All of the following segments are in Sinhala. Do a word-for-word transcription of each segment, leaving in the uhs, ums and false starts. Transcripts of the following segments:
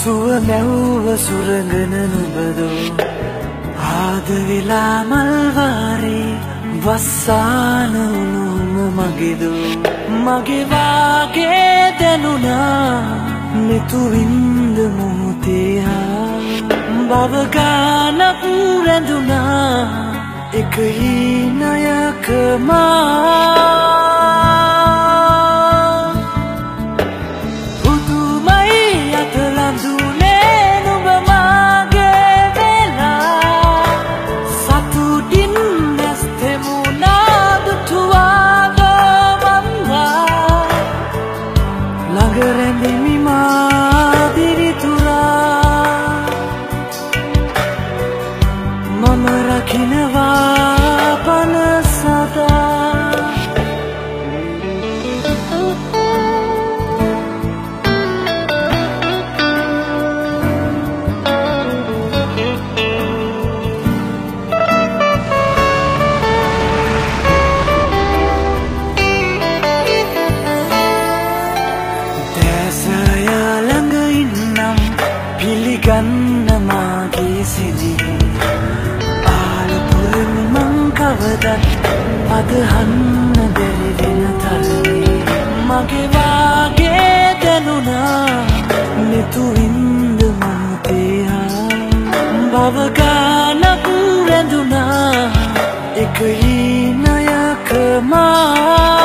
සුව මැව්ව සුරඟන නුබදෝ ආද වෙලා මල්වාරේ වස්සාන උණුම මගේදෝ මගේ වාගේ දැනුණා මෙතුවින්ද මොහොතේ හා බව ගානක් රැඳුණා එක හීනයක මා පිළිගන්න මාගේ සිදී ආලපුරම මං කවදත් අදහන්න බැරි වෙන තරමේ මගේ වාගේ දැනුණා මෙතුවින්ද මොහොතේ හා බව ගානක් රැඳුණා එක හීනයක මා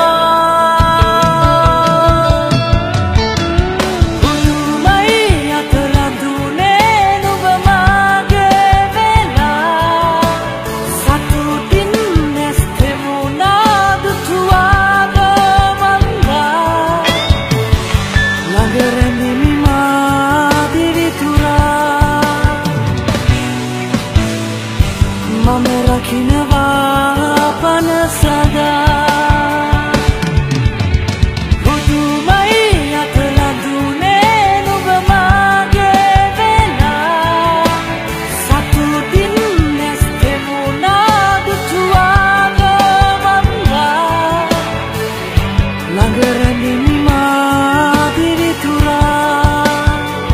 මම රකින්නවා පන සදා බුදුමයි අතලඳුනේ නුඹ මාගේ වෙලා සතුටින් නැස් දෙමුණා දුටුවාද මංගා ළඟ රැඳෙමි මා දිවිතුරා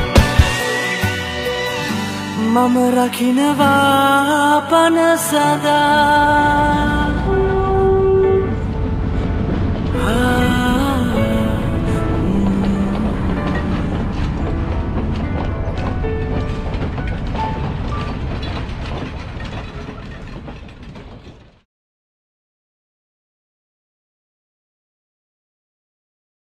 මම රකින්නවා පන සදා